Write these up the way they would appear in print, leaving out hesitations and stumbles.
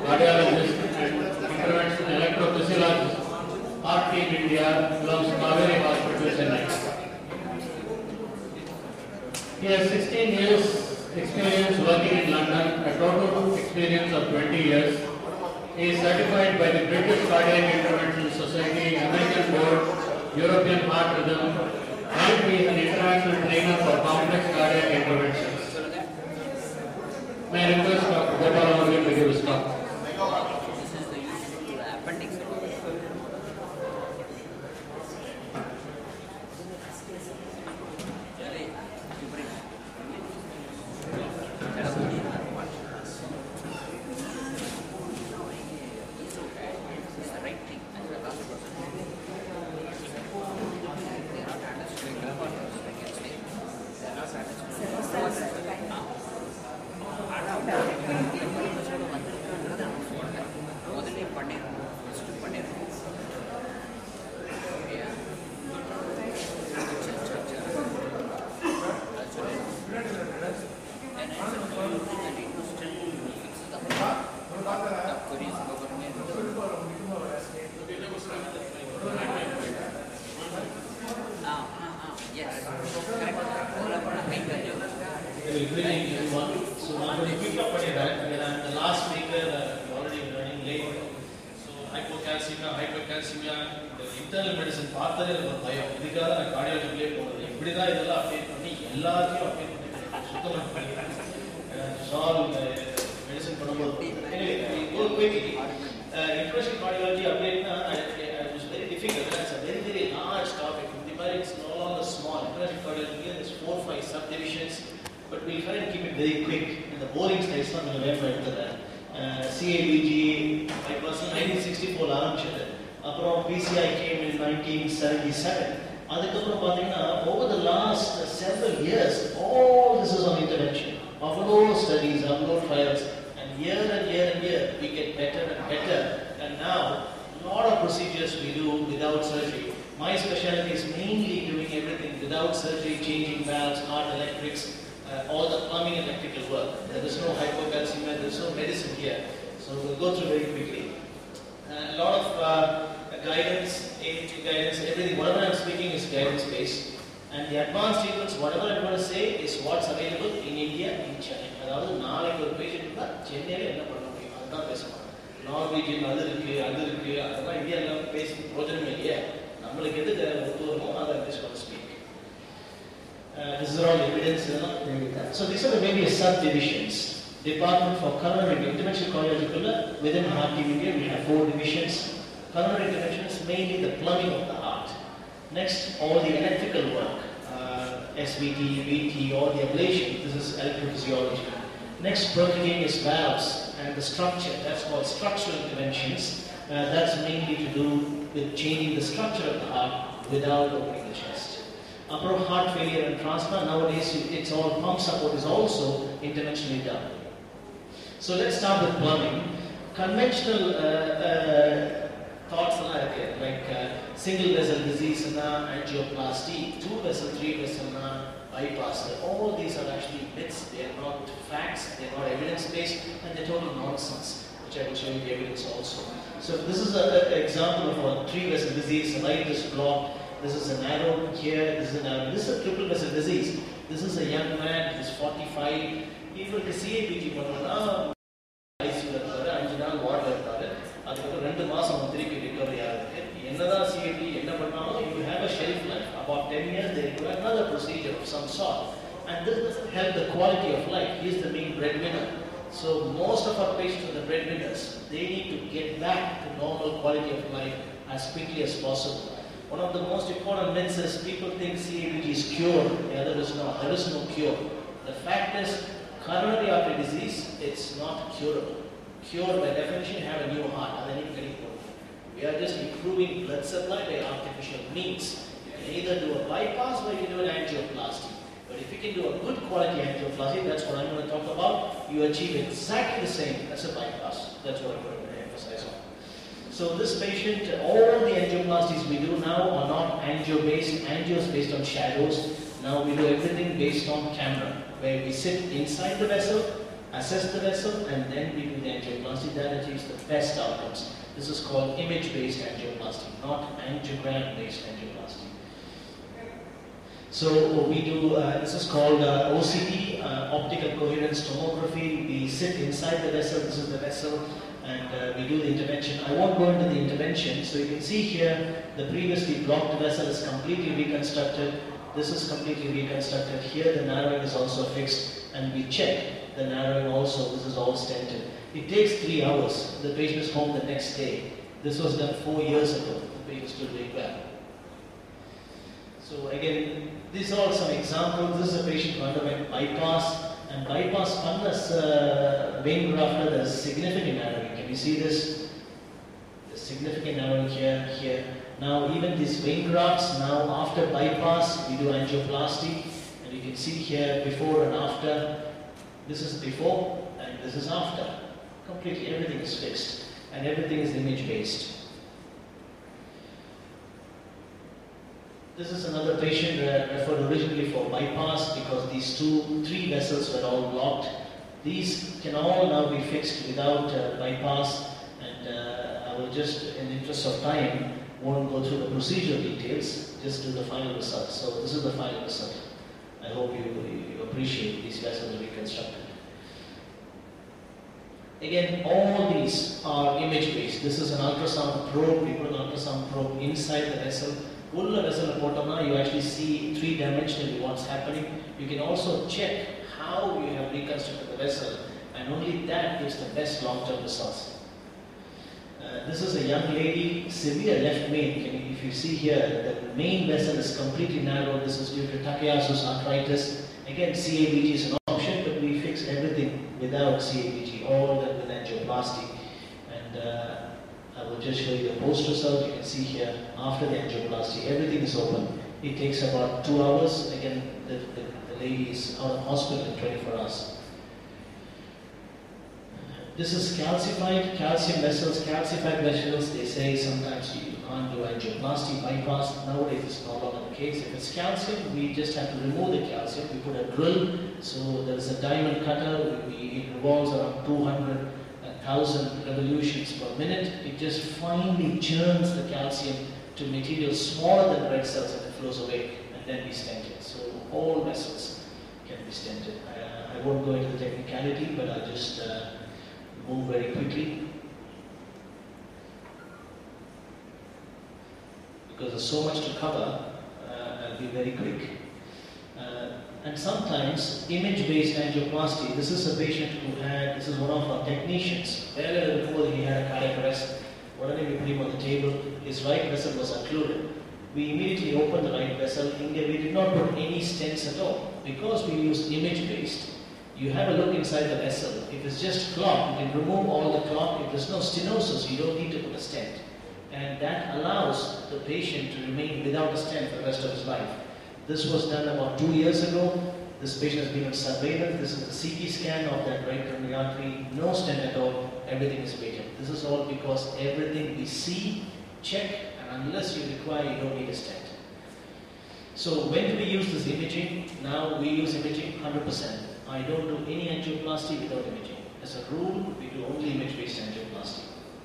cardiologist and interventional electrophysiologist, Heart Team India, belongs to Kaveri Hospital, Chennai. He has 16 years experience working in London, a total experience of 20 years. He is certified by the British Cardiac Interventional Society, American Board, European Heart Rhythm, and he is an international trainer for complex cardiac interventions. May I request Dr. Gopal Amargan to give his talk. This is the appendix. Interventional cardiology update was very difficult. It's a very, very large topic. It's no longer small. Interventional cardiology, there's 4 or 5 subdivisions, but we'll try and keep it very quick. And the boring slides are going to learn right there. CABG, I was in 1964 launched. PCI came in 1977. Over the last several years, all this is on intervention. Upload studies, upload files, and year, we get better and better. And now, a lot of procedures we do without surgery. My specialty is mainly doing everything without surgery, changing valves, heart electrics, all the plumbing and electrical work. There is no hypocalcemia, there is no medicine here. So we'll go through very quickly. A lot of guidance, AHG guidance, everything. Whatever I'm speaking is guidance based. And the advanced treatments, whatever I'm going to say is what's available in India, in China. அதாவது நாளைக்கு ஒரு patient இருந்தால் சென்னையில் என்ன பண்ண முடியும் அதுதான் பேசணும். நார்வேஜியன் அது இருக்குது அதெல்லாம் இந்தியாவில் பேசி பிரோஜனமே இல்லையா. நம்மளுக்கு எது ஒத்து வருமோ அதை speak. This is all evidence. So these are maybe subdivisions. Department for coronary interventional cardiology. Within Heart Team India, we have 4 divisions. Coronary intervention is mainly the plumbing of the heart. Next, all the electrical work, SVT, VT, all the ablation. This is electrophysiology. Next, percutaneous valves and the structure. That's called structural interventions. That's mainly to do with changing the structure of the heart without opening the chest. Upper heart failure and transplant. Nowadays, it's all pump support is also interventionally done. So let's start with plumbing. Conventional thoughts like single vessel disease and angioplasty, 2 vessel, 3 vessel bypass. All these are actually myths. They are not facts. They are not evidence based, and they're total nonsense. Which I will show you the evidence also. So this is an example of a 3 vessel disease. The light is blocked. This is an arrow here. This is an arrow. This is a triple vessel disease. This is a young man. He's 45. Even the CABG பண்ணா ஐசியூல இருக்காரு 5 நாள் வார்டில் இருக்காரு. அதுக்கப்புறம் 2 மாசம் திருப்பி recovery ஆகுது. என்னதான் சிஏபி என்ன பண்ணாலும் you have a shelf life. About 10 years they do another procedure of some sort. And this doesn't help the quality of life. He is the main breadwinner. So most of our patients are the breadwinners. They need to get back to normal quality of life as quickly as possible. One of the most important myths is people think CABG is cured. The other is not. There is no cure. The fact is, coronary artery disease, it's not curable. Cure by definition, have a new heart. We are just improving blood supply by artificial means. You can either do a bypass or you can do an angioplasty. But if you can do a good quality angioplasty, that's what I'm going to talk about, you achieve exactly the same as a bypass. That's what I'm going to emphasize on. So this patient, all the angioplasties we do now are not angio-based. Angio is based on shadows. Now we do everything based on camera, where we sit inside the vessel assess the vessel, and then we do the angioplasty. That achieves the best outcomes. This is called image-based angioplasty, not angiogram-based angioplasty. So we do, this is called OCT, optical coherence tomography. We sit inside the vessel, this is the vessel, and we do the intervention. I won't go into the intervention. So you can see here, the previously blocked vessel is completely reconstructed. This is completely reconstructed. Here the narrowing is also fixed, and we check the narrowing also. This is all stented. It takes 3 hours. The patient is home the next day. This was done 4 years ago. The patient is still doing well. So again, these are all some examples. This is a patient who underwent bypass, and bypass fundus vein grafter. There is significant narrowing. Can you see this? There's significant narrowing here, here. Now even these vein grafts, now after bypass, we do angioplasty, and you can see here before and after. This is before and this is after. Completely everything is fixed, and everything is image based. This is another patient referred originally for bypass because these 3 vessels were all blocked. These can all now be fixed without bypass, and I will just, in the interest of time, won't go through the procedural details, just do the final result. So this is the final result. I hope you appreciate these vessels reconstructed. Again, all these are image based. This is an ultrasound probe. We put an ultrasound probe inside the vessel. Ulla vessel apotona, you actually see 3-dimensionally what's happening. You can also check how you have reconstructed the vessel, and only that gives the best long-term results. This is a young lady, severe left main. If you see here, the main vessel is completely narrow. This is due to Takayasu's arthritis. Again, CABG is an option, but we fix everything without CABG, all that with angioplasty. And I will just show you the post result. You can see here, after the angioplasty, everything is open. It takes about 2 hours. Again, the lady is out of hospital in 24 hours. This is calcified, calcium vessels, calcified vessels. They say sometimes you can't do angioplasty, bypass. Nowadays it's no longer the case. If it's calcium, we just have to remove the calcium. We put a drill, so there is a diamond cutter. It revolves around 200,000 revolutions per minute. It just finely churns the calcium to material smaller than red cells, and it flows away, and then we stent it. So all vessels can be stented. I won't go into the technicality, but I'll just move very quickly, because there's so much to cover. I'll be very quick. And sometimes image-based angioplasty. This is a patient who had, this is one of our technicians. Earlier before he had a cardiac arrest, whatever we put him on the table, his right vessel was occluded. We immediately opened the right vessel. In there we did not put any stents at all, because we used image-based. You have a look inside the vessel. If it's just clot, you can remove all the clot. If there's no stenosis, you don't need to put a stent. And that allows the patient to remain without a stent for the rest of his life. This was done about 2 years ago. This patient has been on surveillance. This is the CT scan of that right coronary artery. No stent at all. Everything is patent. This is all because everything we see, check, and unless you require, you don't need a stent. So when do we use this imaging? Now we use imaging 100%. I don't do any angioplasty without imaging. As a rule, we do only image-based angioplasty.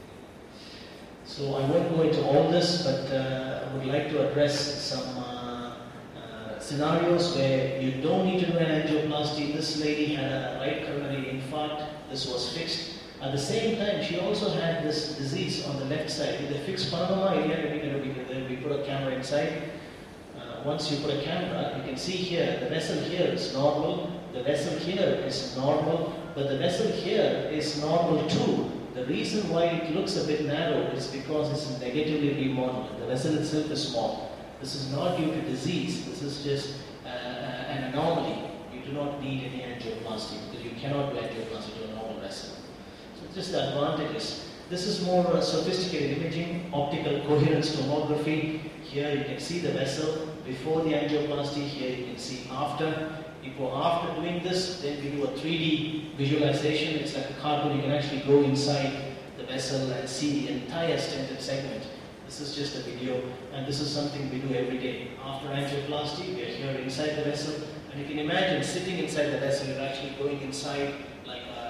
So I won't go into all this, but I would like to address some scenarios where you don't need to do an angioplasty. This lady had a right coronary infarct. This was fixed. At the same time, she also had this disease on the left side. With a fixed Panama area, we put a camera inside. Once you put a camera, you can see here, the vessel here is normal, the vessel here is normal, but the vessel here is normal too. The reason why it looks a bit narrow is because it's negatively remodeled. The vessel itself is small. This is not due to disease, this is just an anomaly. You do not need any angioplasty, because you cannot do angioplasty to a normal vessel. So just the advantages. This is more sophisticated imaging, optical coherence tomography. Here you can see the vessel before the angioplasty. Here you can see after. After doing this, then we do a 3D visualization. It's like a cartoon. You can actually go inside the vessel and see the entire stented segment. This is just a video, and this is something we do every day. After angioplasty, we are here inside the vessel, and you can imagine sitting inside the vessel. You're actually going inside like a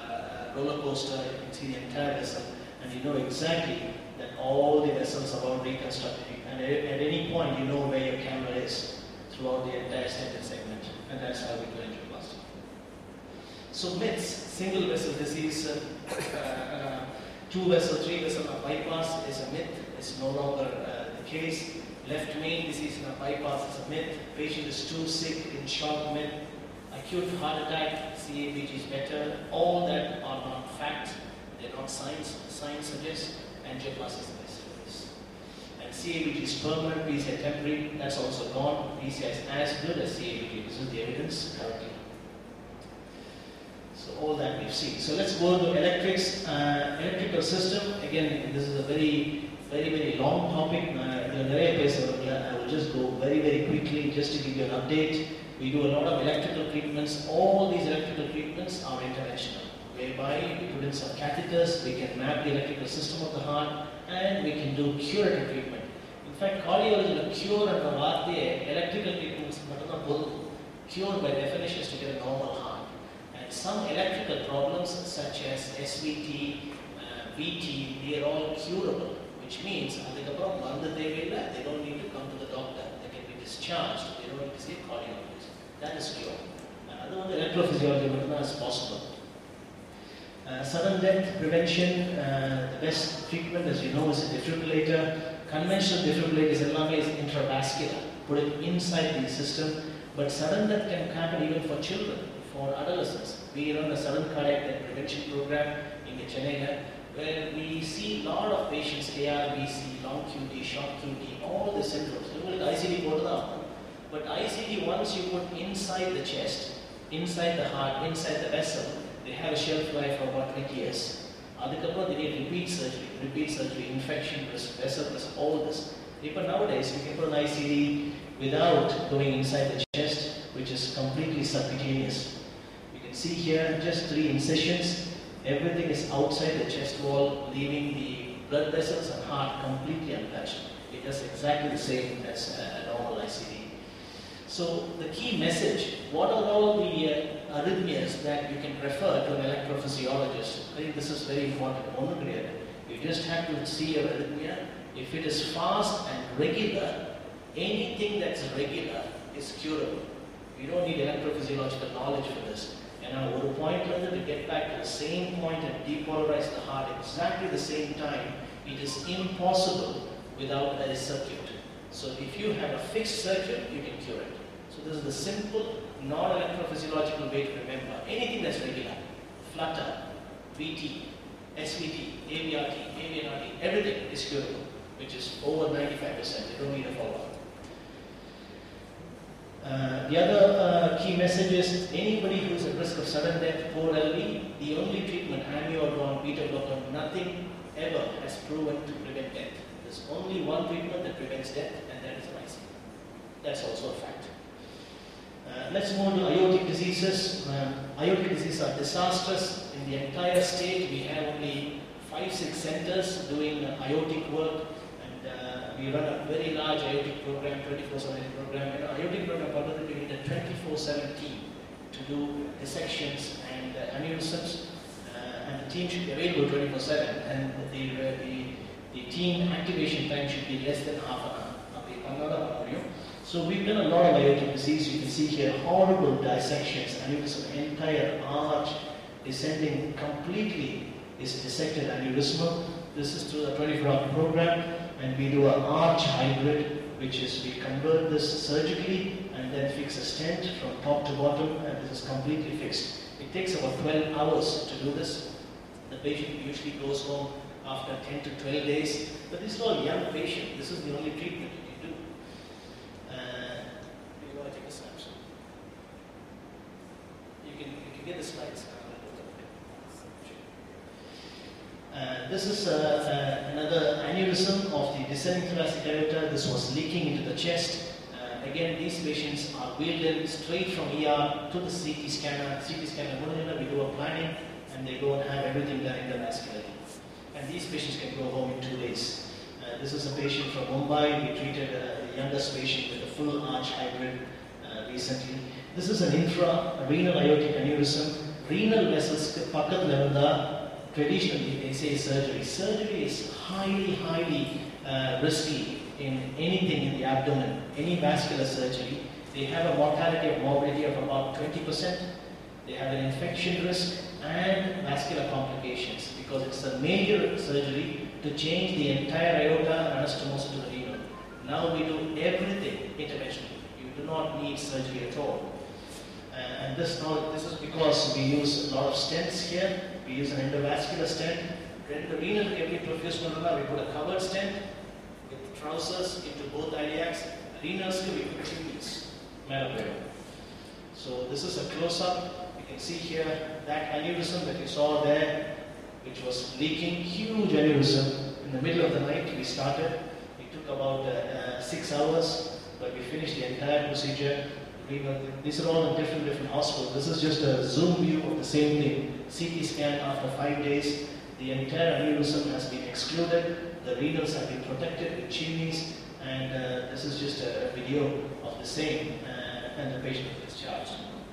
roller coaster, you can see the entire vessel, and you know exactly that all the vessels are all reconstructed. And at any point, you know where your camera is throughout the entire stented segment, and that's how we do angioplasty. So myths, single vessel disease, 2 vessel, 3 vessel bypass is a myth. It's no longer the case. Left main disease in a bypass is a myth. Patient is too sick, in shock, myth. Acute heart attack, CABG is better. All that are not facts. They're not science. Science suggests angioplasty is the best for this. And CABG is permanent, PCI temporary. That's also gone. PCI is as good as CABG. This is the evidence currently. So all that we've seen. So let's go to electrics. Electrical system. Again, this is a very long topic. I will just go very quickly just to give you an update. We do a lot of electrical treatments. All these electrical treatments are interventional, whereby we put in some catheters, we can map the electrical system of the heart, and we can do curative treatment. In fact, cardiology cure and electrical treatments, cure by definition is to get a normal heart. And some electrical problems such as SVT, VT, they are all curable, which means they don't need to come to the doctor. They can be discharged. They don't need to see a cardiologist. That is cure. Another electrophysiology is possible. Sudden death prevention, the best treatment, as you know, is a defibrillator. Conventional defibrillators is intravascular, put it inside the system. But sudden death can happen even for children, for adolescents. We run a sudden cardiac death prevention program in Chennai, where we see a lot of patients, ARBC, long QT, short QT, all the syndromes. ICD but ICD, once you put inside the chest, inside the heart, inside the vessel, they have a shelf life of about 20 years. They need repeat surgery, infection risk, vessel risk, all this. Even nowadays, we can put an ICD without going inside the chest, which is completely subcutaneous. You can see here just 3 incisions. Everything is outside the chest wall, leaving the blood vessels and heart completely untouched. It does exactly the same as a normal ICD. So the key message, what are all the arrhythmias that you can refer to an electrophysiologist? I think this is very important. You just have to see your arrhythmia. If it is fast and regular, anything that's regular is curable. You don't need electrophysiological knowledge for this. And one point to get back to the same point and depolarize the heart at exactly the same time, it is impossible without a circuit. So if you have a fixed circuit, you can cure it. So this is the simple, non-electrophysiological way to remember. Anything that's regular, flutter, VT, SVT, AVRT, AVNRT, everything is curable, which is over 95%. You don't need a follow-up. The other key message is anybody who is at risk of sudden death, poor LV, the only treatment, amiodarone, beta blocker, nothing ever has proven to prevent death. There's only one treatment that prevents death, and that is an ICD. That's also a fact. Let's move to aortic diseases. Aortic diseases are disastrous. In the entire state, we have only 5-6 centers doing aortic work. We run a very large aortic program, 24/7 program. Aortic program, we need a 24/7 team to do dissections and aneurysms, and the team should be available 24/7. And the team activation time should be less than half an hour. So we've done a lot of aortic disease. You can see here horrible dissections, aneurysm, entire arch descending completely is dissected aneurysmal. This is through the 24-hour program. And we do an arch hybrid, which is we convert this surgically and then fix a stent from top to bottom, and this is completely fixed. It takes about 12 hours to do this. The patient usually goes home after 10 to 12 days, but this is all young patient. This is the only treatment you can do. You want to take a snapshot? You can get the slides. This is another aneurysm of the descending thoracic aorta. This was leaking into the chest. Again, these patients are wheeled in straight from ER to the CT scanner. CT scanner, we do a planning, and they go and have everything done endovascularly. And these patients can go home in 2 days. This is a patient from Mumbai. We treated the youngest patient with a full arch hybrid recently. This is an intra-renal aortic aneurysm. renal vessels பக்கத்துல இருந்தா traditionally they say surgery. Surgery is highly risky in anything in the abdomen, any vascular surgery. They have a mortality of morbidity of about 20%. They have an infection risk and vascular complications because it's a major surgery to change the entire aorta and anastomosis to the renal. Now we do everything interventionally. You do not need surgery at all. And this is because we use a lot of stents here. We use an endovascular stent. When the renal can be perfused, we put a covered stent with trousers into both iliacs. Renals can be put tubes. So this is a close-up. You can see here that aneurysm that you saw there, which was leaking, huge aneurysm. In the middle of the night we started. It took about 6 hours, but we finished the entire procedure. These are all in different hospitals. This is just a zoom view of the same thing. CT scan after 5 days. The entire aneurysm has been excluded. The renals have been protected with chimneys, and this is just a video of the same, and the patient was discharged.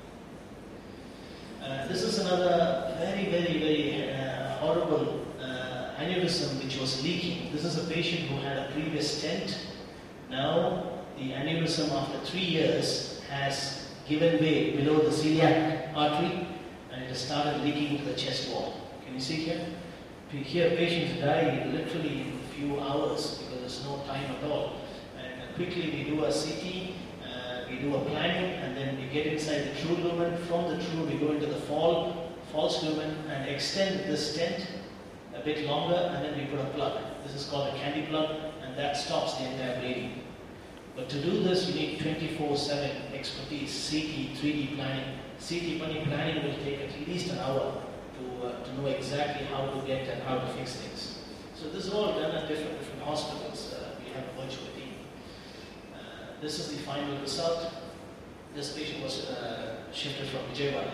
This is another very horrible aneurysm which was leaking. This is a patient who had a previous stent. Now the aneurysm after 3 years has given way below the celiac artery, and it has started leaking into the chest wall. Can you see here? Here patients die literally in a few hours because there's no time at all. And quickly we do a CT, we do a planning, and then we get inside the true lumen. From the true we go into the false lumen and extend the stent a bit longer, and then we put a plug. This is called a candy plug, and that stops the entire bleeding. But to do this, you need 24/7 expertise, CT, 3D planning. CT planning will take at least an hour to know exactly how to get and how to fix things. So this is all done at different hospitals. We have a virtual team. This is the final result. This patient was shifted from Vijayawada.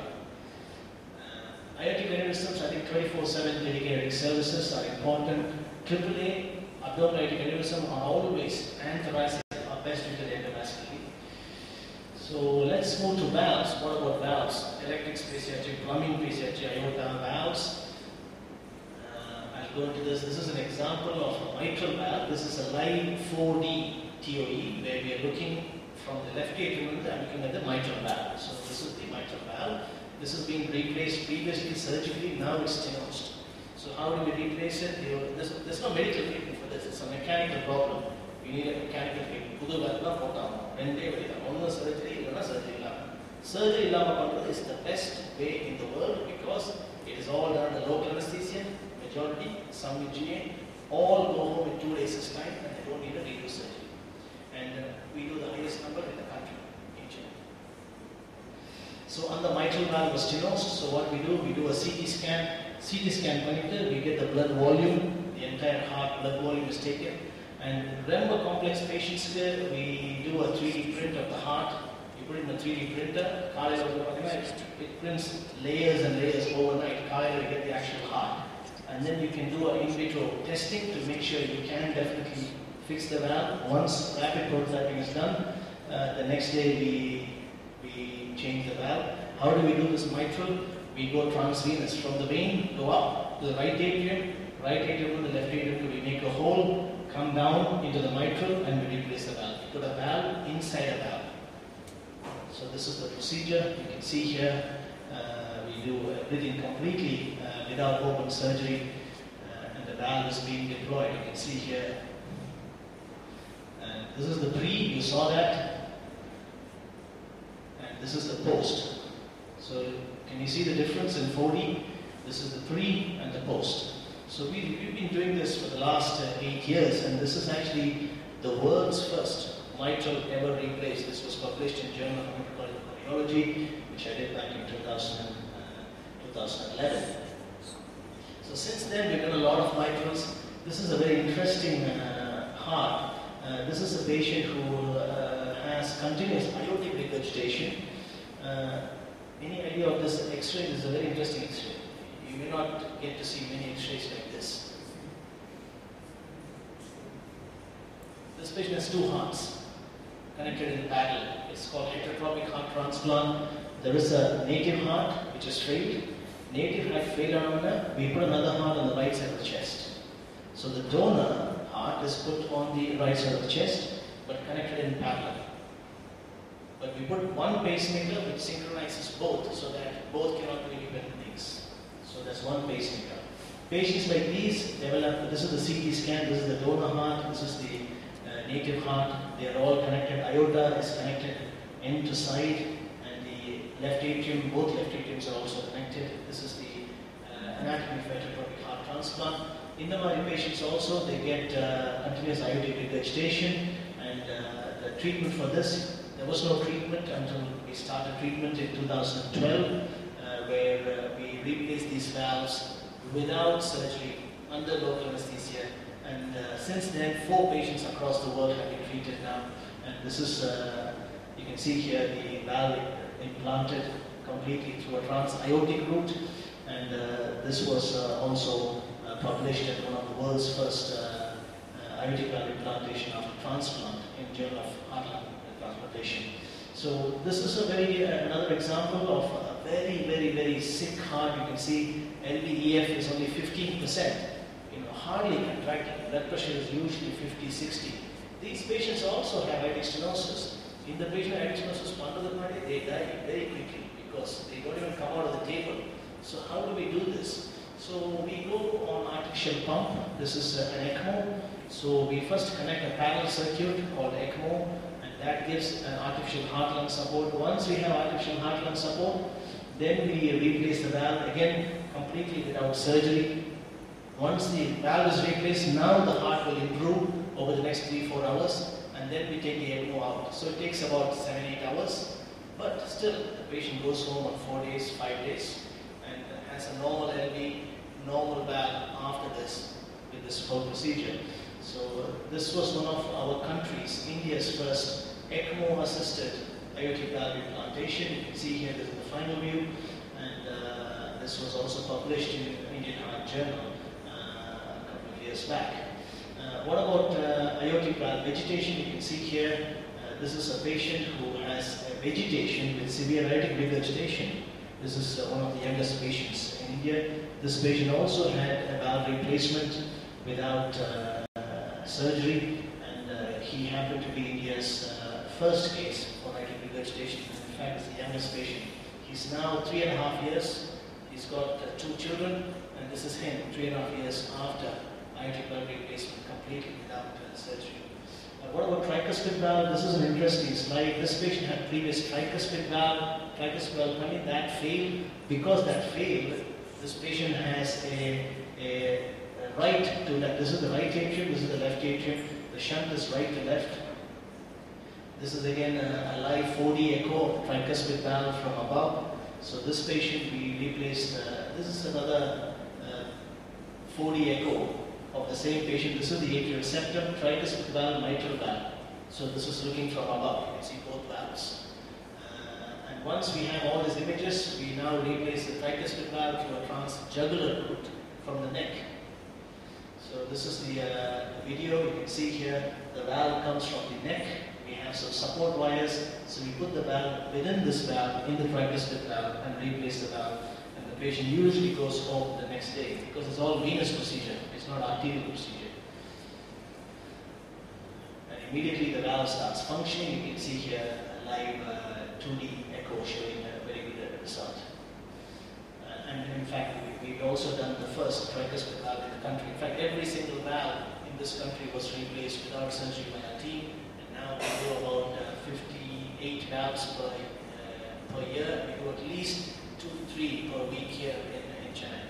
Aortic aneurysms, I think 24/7 dedicated services are important. AAA, abdominal aortic aneurysm are always, and thoracic are best treated endovascularly. So let's move to valves. What about valves? Electric spaciatric, plumbing spaciatric, aorta, valves. I'll go into this. This is an example of a mitral valve. This is a live 4D TOE where we are looking from the left atrium and looking at the mitral valve. So this is the mitral valve. This has been replaced previously surgically, now it's stenosed. So how do we replace it? There's no medical treatment for this. It's a mechanical problem. We need a mechanical treatment. புது வேலை போட்டாங்க ரெண்டே வழி தான் ஒன்று surgery இல்லைன்னா surgery இல்லாமல் surgery இல்லாமல் பண்ணுறது is the best way in the world because it is all done the local anesthesia, majority, some with GA, all go home in 2 days' time and they don't need a redo surgery. And we do the highest number in the country in China. So on the mitral valve was stenosed, so what we do a CT scan பண்ணிட்டு we get the blood volume, the entire heart blood volume is taken. And remember complex patients here, we do a 3D print of the heart. You put it in a 3D printer, it prints layers and layers overnight. You get the actual heart. And then you can do an in vitro testing to make sure you can definitely fix the valve. Once rapid prototyping is done, the next day we change the valve. How do we do this mitral? We go transvenous. From the vein, go up to the right atrium to the left atrium, we make a hole, come down into the mitral, and we replace the valve. Put a valve inside a valve. So this is the procedure. You can see here, we do everything completely without open surgery, and the valve is being deployed. You can see here. And this is the pre, you saw that. And this is the post. So can you see the difference in 4D? This is the pre and the post. So we've been doing this for the last 8 years, and this is actually the world's first mitral ever replaced. This was published in Journal of Cardiology, which I did back in 2011. So since then we've done a lot of mitrals. This is a very interesting heart. This is a patient who has continuous aortic regurgitation. Any idea of this X-ray? This is a very interesting X-ray. You may not get to see many X-rays like this. This patient has 2 hearts connected in parallel. It's called heterotropic heart transplant. There is a native heart which just failed. Native heart failed on we put another heart on the right side of the chest. So the donor heart is put on the right side of the chest, but connected in parallel. But we put one pacemaker which synchronizes both, so that both cannot do independent things. So that's one pacemaker. Patients like these develop, this is the CT scan, this is the donor heart, this is the native heart. They are all connected. Aorta is connected end to side, and the left atrium, both left atriums are also connected. This is the anatomy of heterotopic heart transplant. In the Mari patients also, they get continuous aortic regurgitation, and the treatment for this, there was no treatment until we started treatment in 2012, where we replaced these valves without surgery, under local anesthesia, and since then 4 patients across the world have been treated now, and this is, you can see here the valve implanted completely through a trans-aortic route, and this was also published as one of the world's first aortic valve implantation after transplant in Journal of Heart Lung Transplantation. So this is a another example of a very sick heart. You can see LVEF is only 15%, hardly contracting. Blood pressure is usually 50, 60. These patients also have aortic stenosis. In the patient aortic stenosis under the body, they die very quickly because they don't even come out of the table. So how do we do this? So we go on artificial pump. This is an ECMO. So we first connect a parallel circuit called ECMO, and that gives an artificial heart-lung support. Once we have artificial heart-lung support, then we replace the valve again completely without surgery. Once the valve is replaced, now the heart will improve over the next 3-4 hours, and then we take the ECMO out. So it takes about 7-8 hours, but still the patient goes home on 4 days, 5 days, and has a normal LV, normal valve after this, with this whole procedure. So this was one of our country's, India's first ECMO-assisted aortic valve implantation. You can see here, this is the final view, and this was also published in the Indian Heart Journal a couple of years back. What about aortic valve vegetation? You can see here, this is a patient who has vegetation with severe aortic regurgitation. This is one of the youngest patients in India. This patient also had a valve replacement without surgery, and he happened to be India's first case for aortic regurgitation. In fact, it's the youngest patient. He's now 3.5 years. He's got 2 children, and this is him 3.5 years after aortic valve replacement, completely without surgery. What about tricuspid valve? This is an interesting slide. This patient had previous tricuspid valve coming, that failed. Because that failed, this patient has a right to left. This is the right atrium, this is the left atrium. The shunt is right to left. This is again a live 4D echo of the tricuspid valve from above. So this patient we replaced, this is another 4D echo of the same patient. This is the atrial septum, tricuspid valve, mitral valve. So this is looking from above. You can see both valves. And once we have all these images, we now replace the tricuspid valve to a transjugular route from the neck. So this is the video. You can see here the valve comes from the neck. We have some support wires. So we put the valve within this valve in the tricuspid valve and replace the valve. And the patient usually goes home the next day because it's all venous procedure. It's not arterial procedure. And immediately the valve starts functioning. You can see here a live 2D echo showing a very good result. And in fact, we've also done the first tricuspid valve in the country. In fact, every single valve in this country was replaced without surgery by our team. And now we do about 58 valves per year. We do at least 2 to 3 per week here in Chennai.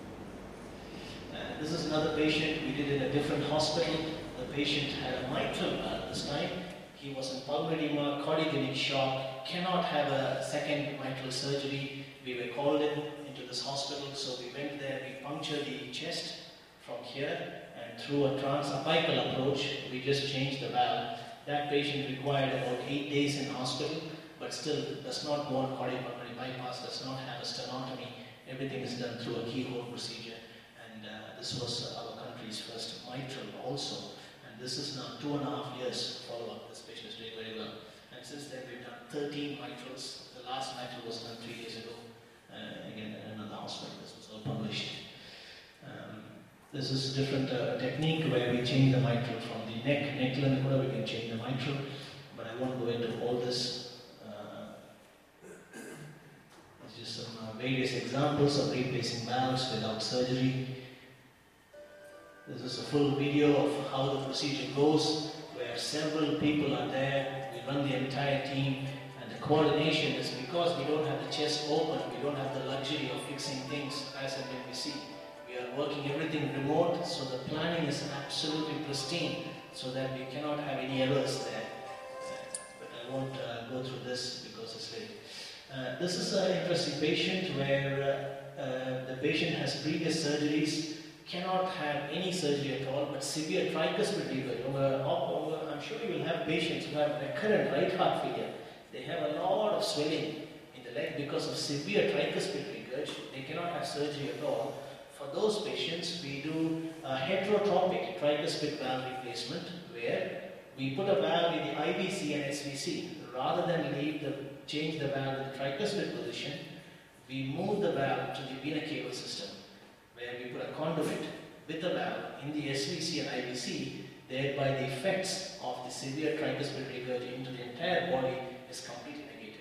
This is another patient we did in a different hospital. The patient had a mitral valve this time. He was in pulmonary edema, cardiogenic shock, cannot have a second mitral surgery. We were called into this hospital, so we went there, we punctured the chest from here, and through a transapical approach, we just changed the valve. That patient required about 8 days in hospital, but still does not go on cardiopulmonary bypass, does not have a sternotomy. Everything is done through a keyhole procedure, and this was our country's first mitral also. And this is now 2.5 years follow-up. This patient is doing very well. And since then we've done 13 mitrals. The last mitral was done 3 days ago. again in another hospital. This was all published. This is a different technique where we change the mitral from the neckline, we can change the mitral, but I won't go into all this. It's just some various examples of replacing valves without surgery. This is a full video of how the procedure goes, where several people are there. We run the entire team, and the coordination is because we don't have the chest open, we don't have the luxury of fixing things as and when we see. We are working everything remote, so the planning is absolutely pristine, so that we cannot have any errors there. But I won't go through this because it's late. This is an interesting patient where the patient has previous surgeries, cannot have any surgery at all, but severe tricuspid regurg. I'm sure you will have patients who have recurrent right heart failure. They have a lot of swelling in the leg because of severe tricuspid regurg. They cannot have surgery at all. For those patients, we do a heterotropic tricuspid valve replacement, where we put a valve in the IVC and SVC. Rather than change the valve in the tricuspid position, we move the valve to the vena cava system, where we put a conduit with a valve in the SVC and IVC, thereby the effects of the severe tricuspid regurg into the entire body is completely negated.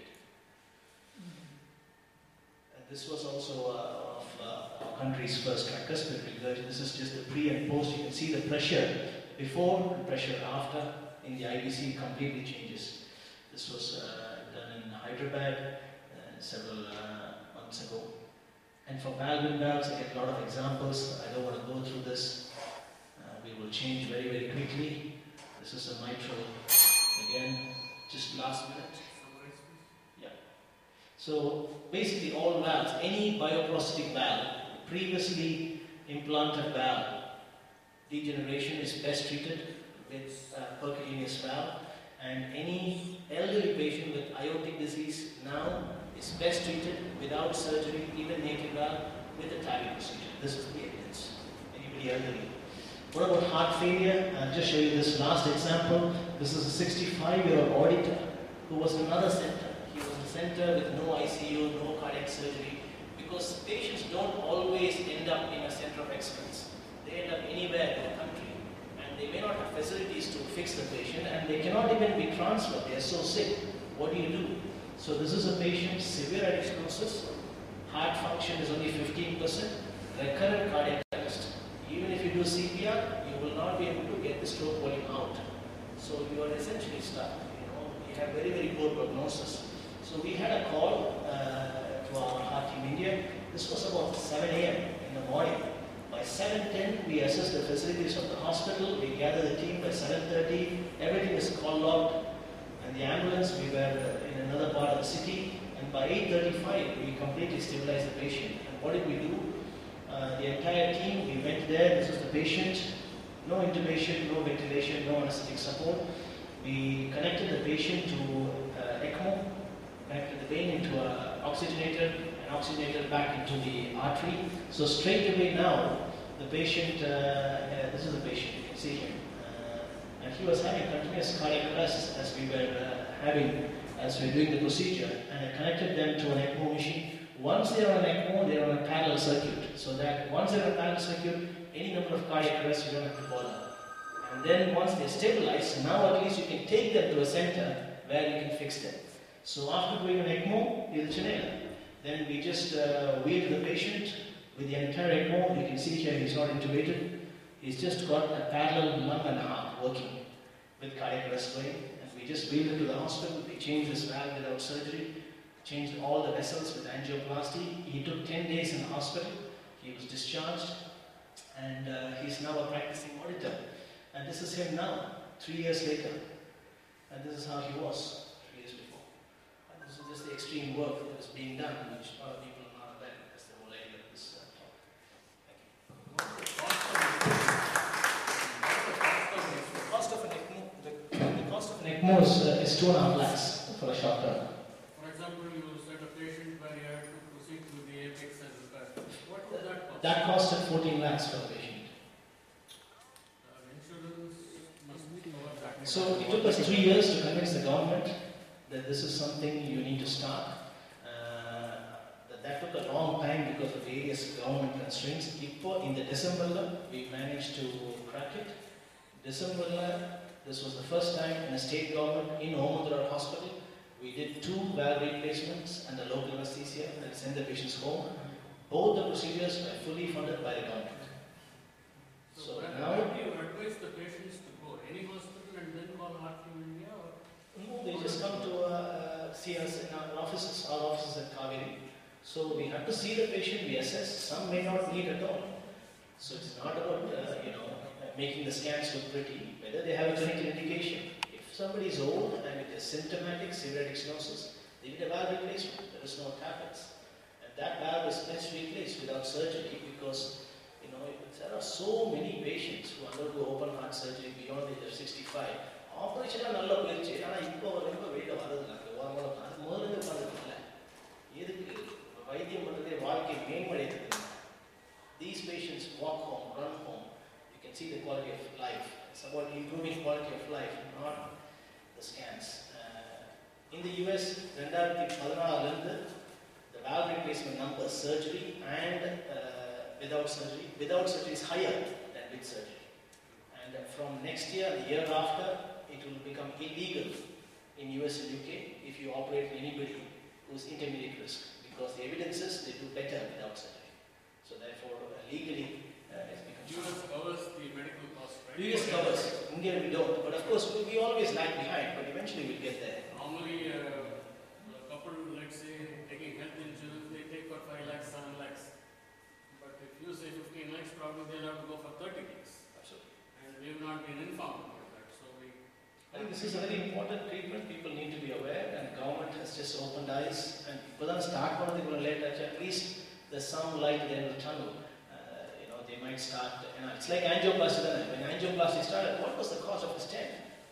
And this was also of our country's first tricuspid regurg. This is just the pre and post. You can see the pressure before and pressure after in the IVC completely changes. This was done in Hyderabad several months ago. And for valve valves, I get a lot of examples. I don't want to go through this. We will change very, very quickly. This is a mitral, again, just last minute. Yeah. So basically all valves, any bioprosthetic valve, previously implanted valve, degeneration is best treated with percutaneous valve, and any elderly patient with aortic disease now is best treated without surgery, even naked valve, with a TAVI procedure. This is the evidence. Anybody elderly? What about heart failure? I'll just show you this last example. This is a 65-year-old auditor who was in another center. He was in a center with no ICU, no cardiac surgery, because patients don't always end up in a center of excellence. They end up anywhere in the country, and they may not have facilities to fix the patient, and they cannot even be transferred. They are so sick. What do you do? So this is a patient, severe aortic stenosis, heart function is only 15%, recurrent cardiac arrest. Even if you do CPR, you will not be able to get the stroke volume out. So you are essentially stuck. You have very, very poor prognosis. So we had a call to our heart team India. This was about 7 a.m. in the morning. By 7:10, we assessed the facilities of the hospital. We gathered the team by 7:30. Everything is call logged. And the ambulance, we were in another part of the city. And by 8:35, we completely stabilized the patient. And what did we do? The entire team, we went there. This is the patient. No intubation, no ventilation, no anesthetic support. We connected the patient to ECMO, connected the vein into an oxygenator, and oxygenator back into the artery. So straight away now, the patient, this is the patient, you can see him. And he was having continuous cardiac arrest as we were doing the procedure. And I connected them to an ECMO machine. Once they are on ECMO, they are on a parallel circuit. So that once they are on a parallel circuit, any number of cardiac arrests, you don't have to bother. And then once they stabilize, now at least you can take them to a center where you can fix them. So after doing an ECMO, is a Chenela. Then we just wheeled the patient with the entire ECMO. You can see here he's not intubated. He's just got a parallel lung and heart working with cardiac arrest going. And we just wheeled him to the hospital. We changed this valve without surgery. Changed all the vessels with angioplasty. He took 10 days in the hospital. He was discharged. And he's now a practicing auditor. And this is him now, 3 years later. And this is how he was 3 years before. And this is just the extreme work that was being done, which a lot of people are not aware of. That's the whole idea of this talk. Thank you. The cost of an ECMO is 2.5 lakhs for a short term. For example, you set a patient where you have to proceed to the apex and repair. What would that cost? That costed 14 lakhs for the patient. Insurance must cover that. So it took us 3 years to convince the government that this is something you need to start. That took a various government constraints. In the December, we managed to crack it. December, this was the first time in a state government in Omandura Hospital. We did 2 valve replacements and a local anesthesia and sent the patients home. Both the procedures were fully funded by the government. So now, do you advise the patients to go any hospital and then call Heartflow India? Or? No, they just come to see us in our offices at Kaveri. So we have to see the patient, we assess. Some may not need at all. So it's not about making the scans look pretty. Whether they have a clinical indication. If somebody is old and it is symptomatic severe stenosis, they need a valve replacement. There is no tablets, and that valve is best replaced without surgery because there are so many patients who undergo open heart surgery beyond the age of 65. Operation is நல்ல போயிடுச்சு ஆனா இப்போ ரொம்ப வெளியில வரதுல அது முதல்ல பண்ணதுல எதுக்கு வைத்தியம் பண்றதே வாழ்க்கை மேம்படுத்துது. These patients walk home, run home. You can see the quality of life. It's about improving quality of life, not the scans. In the US, 2014 the valve replacement number, surgery and without surgery is higher than with surgery. And from next year, the year after, it will become illegal in US and UK if you operate anybody who is intermediate risk, because the evidence is they do better without surgery. So therefore, legally, it's become US covers the medical cost, right? US covers. India we don't, but of course we always lag behind, but eventually we'll get there. Normally, a couple, let's say, taking health insurance, they take for 5 lakhs, 7 lakhs. But if you say 15 lakhs, probably they'll have to go for 30 lakhs. Absolutely. And we have not been informed about that. So I think this is a very important treatment. People need to be aware, and government has just opened eyes. And people don't start one late. At least there's some light at the end of the tunnel. They might start. It's like angioplasty. When angioplasty started, what was the cost of a stent?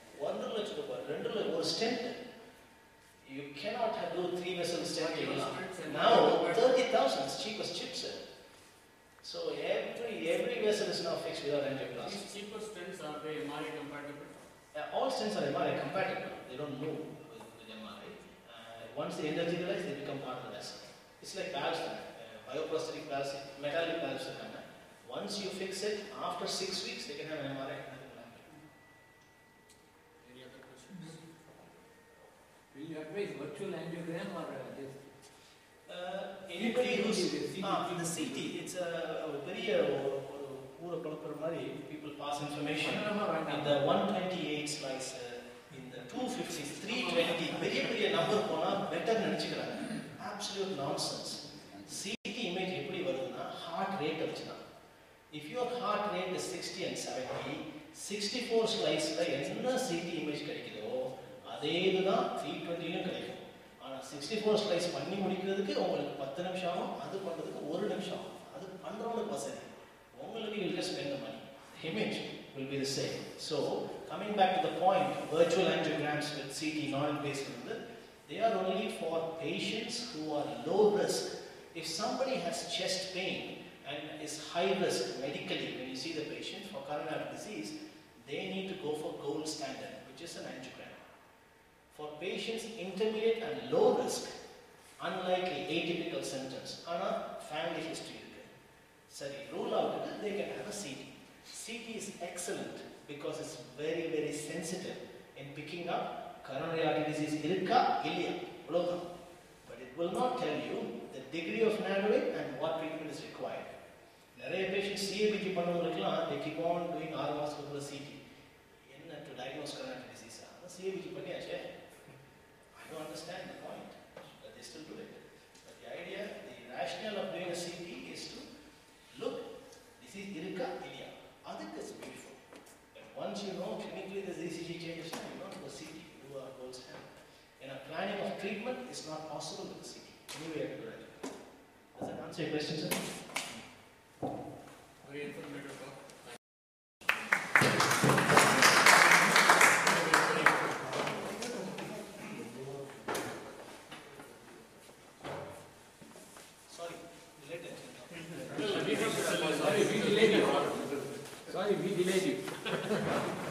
$1 stent. You cannot do 3 vessel stenting. Now 30,000 is cheap as chips. So every vessel is now fixed without angioplasty. these cheaper stents, are they MRI compatible? All stents are MRI compatible. They don't move with MRI. Once they energize, they become part of the vessel. It's like valves, bioprosthetic valves, metallic valves. Once you fix it, after 6 weeks, they can have an MRI. Any other questions? Will you advise virtual angiogram or just? Anybody who's the CT, it's a very people pass information. In the 128 slice, in the 250, 320, very number better than absolute nonsense. CT image heart rate. If your heart rate is 60 and 70, 64 slice CT image அதே தான் 320லும் கிடைக்கும். ஆனா 64 slice பண்ணி முடிக்கிறதுக்கு உங்களுக்கு 10 நிமிஷம் ஆகும், அது பண்றதுக்கு 1 நிமிஷம் ஆகும். அது பண்றவங்களுக்கு வசதி. உங்களுக்கு you will just spend the money. The image will be the same. So, coming back to the point, virtual angiograms with CT non-invasive, they are only for patients who are low risk. If somebody has chest pain and is high risk medically, when you see the patient for coronary disease, they need to go for gold standard, which is an angiogram. For patients intermediate and low risk, unlikely atypical symptoms, family history, rule out they can have a CT. CT is excellent because it's very sensitive in picking up coronary artery disease irukka illiya. But it will not tell you the degree of narrowing and what treatment is required. நிறைய patients CABG பண்ணவங்களுக்குலாம் they keep on doing 6 மாசத்துக்குள்ள CT. என்ன to diagnose coronary disease? CABG பண்ணியாச்சே. I don't understand the point, but they still do it. But the idea, the rationale of doing a CT is to look, disease irukka illiya. That is beautiful. But once you know clinically the ECG changes, you don't do a CT, you do a gold standard. And a planning of treatment is not possible with the CT. Anyway, I have to do that. Does that answer your question, sir? Very informative talk. Sorry, related. Sorry, we delayed you.